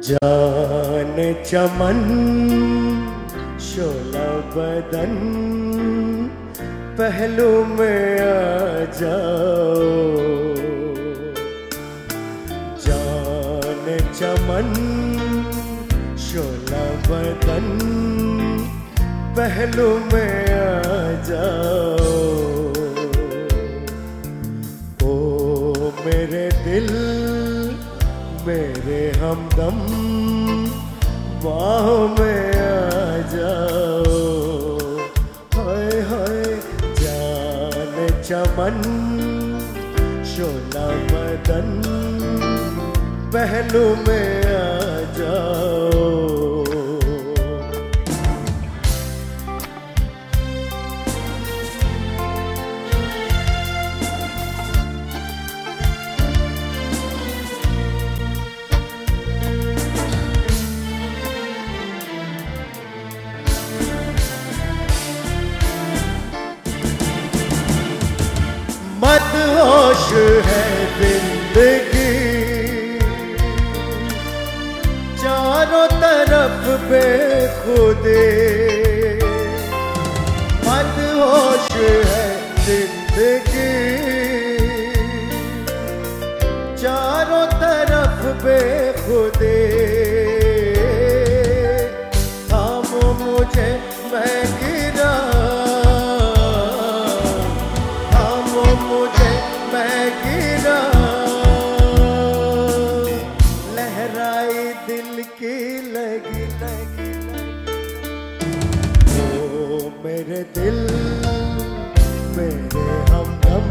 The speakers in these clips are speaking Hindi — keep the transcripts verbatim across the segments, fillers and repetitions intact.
जान चमन शोला बदन पहलू में आ जाओ। जान चमन शोला बदन पहलू में आ जाओ। ओ मेरे दिल मेरे हमदम बाहों में आ जाओ। हाय हाय जान चमन शोला बदन पहलू में आ जाओ। मदहोश है जिंदगी चारों तरफ बेखुदे। मदहोश है जिंदगी चारों तरफ बेखुदे। थामो मुझे मैं गिरा मुझे मैं गिरा। लहराई दिल की लगी लगी लगी। ओ मेरे दिल मेरे हमदम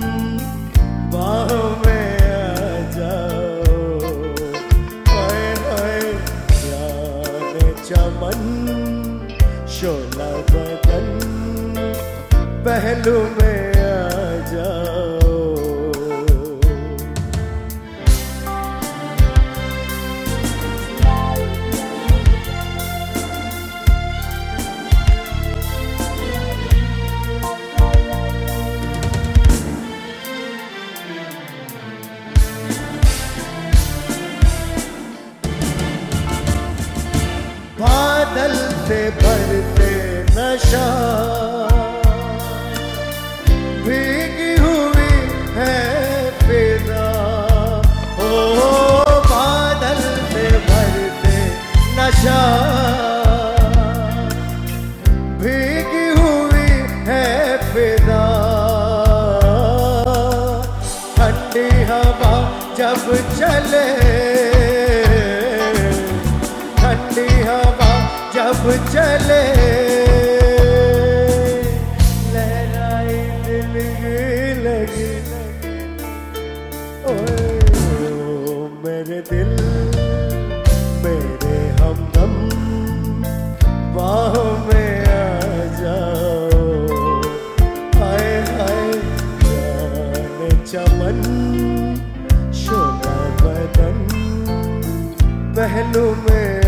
बाहों में आ जाओ। हाय हाय जान चमन शोला बदन पहलू में आ जाओ। बादल से भरते नशा भीगी हुई है फिजा। ओ बादल से भरते नशा भीगी हुई है फिजा। ठंडी हवा जब चले ठंडी हवा जब चले लहराई दिल की लगी लगी। ओ मेरे दिल मेरे हमदम बाहों में आ जाओ। हाय हाय जान चमन शोला बदन पहलू में